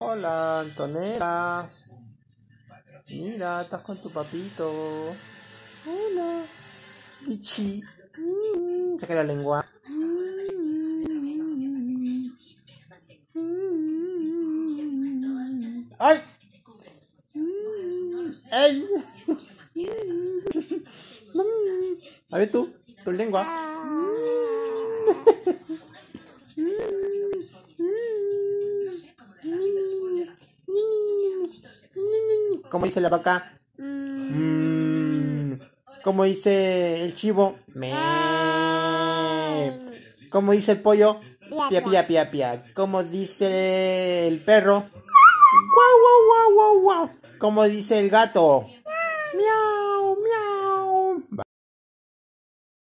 Hola, Antonella. Mira, estás con tu papito. Hola. Pichi. Saca la lengua. ¡Ay! ¡Ey! A ver tú, tu lengua. ¿Cómo dice la vaca? ¿Cómo dice el chivo? Me. ¿Cómo dice el pollo? Pia, pia, pia, pia. ¿Cómo dice el perro? Guau, guau, guau, guau, guau. ¿Cómo dice el gato? Miau.